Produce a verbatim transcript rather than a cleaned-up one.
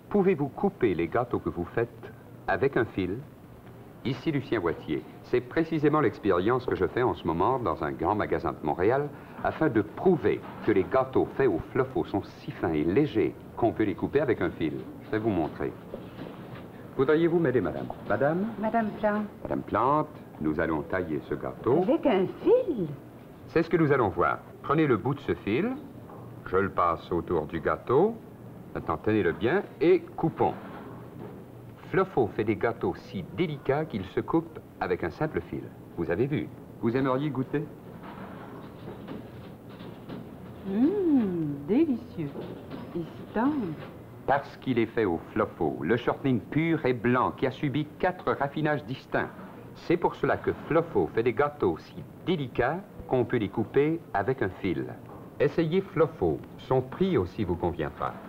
Pouvez-vous couper les gâteaux que vous faites avec un fil? Ici Lucien Boitier. C'est précisément l'expérience que je fais en ce moment dans un grand magasin de Montréal afin de prouver que les gâteaux faits au fluffo sont si fins et légers qu'on peut les couper avec un fil. Je vais vous montrer. Voudriez-vous m'aider, madame? Madame? Madame Plante. Madame Plante, nous allons tailler ce gâteau. Avec un fil? C'est ce que nous allons voir. Prenez le bout de ce fil, je le passe autour du gâteau. Maintenant, tenez-le bien et coupons. Fluffo fait des gâteaux si délicats qu'ils se coupent avec un simple fil. Vous avez vu? Vous aimeriez goûter? Hum, délicieux. Et si tendre. Parce qu'il est fait au Fluffo, le shortening pur et blanc qui a subi quatre raffinages distincts. C'est pour cela que Fluffo fait des gâteaux si délicats qu'on peut les couper avec un fil. Essayez Fluffo. Son prix aussi vous conviendra.